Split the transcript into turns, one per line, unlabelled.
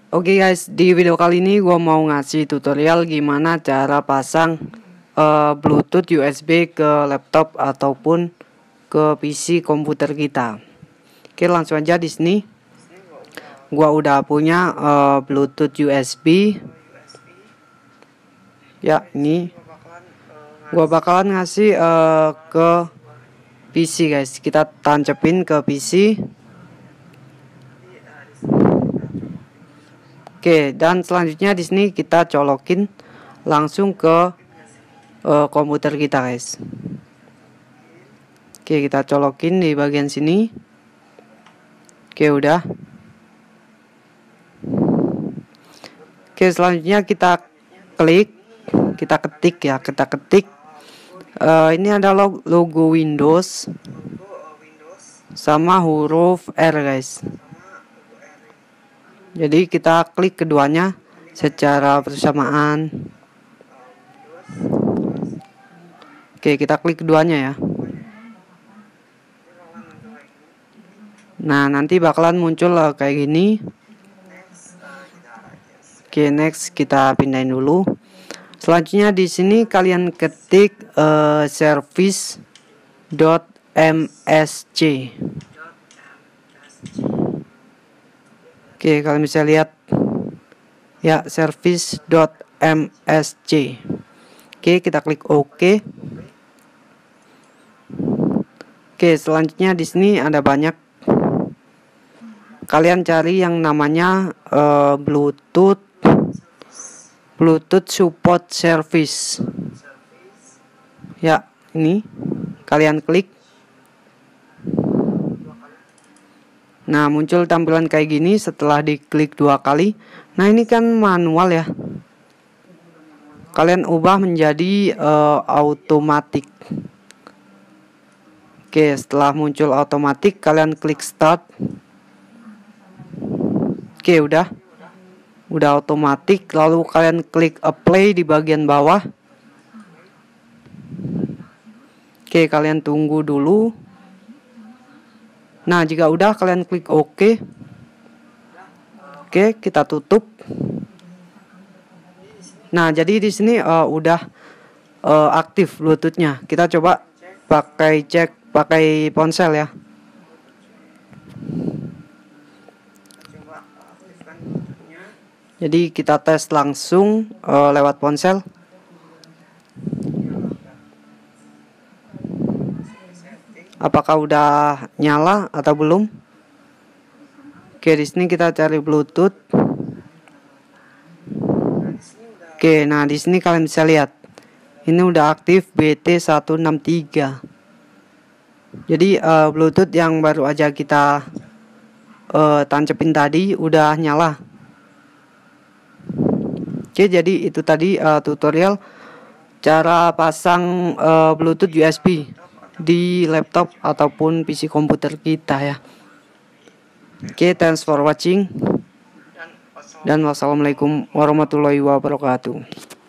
Oke guys, di video kali ini gue mau ngasih tutorial gimana cara pasang Bluetooth USB ke laptop ataupun ke PC komputer kita. Oke, langsung aja. Di sini gue udah punya Bluetooth USB. Ya, ini gue bakalan ngasih ke PC guys. Kita tancepin ke PC. Oke, dan selanjutnya di sini kita colokin langsung ke komputer kita, guys. Oke, kita colokin di bagian sini. Oke, udah. Oke, selanjutnya kita klik, kita ketik ya, kita ketik. Ini ada logo Windows sama huruf R, guys. Jadi kita klik keduanya secara bersamaan. Oke, kita klik keduanya ya. Nah, nanti bakalan muncul kayak gini. Oke, next kita pindahin dulu. Selanjutnya di sini kalian ketik service.msc. Oke, kalian bisa lihat ya, service.msc. Oke, kita klik OK. Oke, selanjutnya di sini ada banyak. Kalian cari yang namanya Bluetooth support service. Ya, ini kalian klik. Nah, muncul tampilan kayak gini setelah diklik 2 kali. Nah, ini kan manual ya. Kalian ubah menjadi automatic. Oke, setelah muncul automatic, kalian klik start. Oke, udah automatic. Lalu kalian klik apply di bagian bawah. Oke, kalian tunggu dulu. Nah, jika udah kalian klik OK. Oke, kita tutup. Nah, jadi di sini udah aktif Bluetooth-nya. Kita coba pakai ponsel ya. Jadi kita tes langsung lewat ponsel. Apakah udah nyala atau belum? Oke, di sini kita cari Bluetooth. Oke, nah di sini kalian bisa lihat. Ini udah aktif BT163. Jadi Bluetooth yang baru aja kita tancepin tadi udah nyala. Oke, jadi itu tadi tutorial cara pasang Bluetooth USB di laptop ataupun PC komputer kita ya. Oke, thanks for watching. Dan wassalamualaikum warahmatullahi wabarakatuh.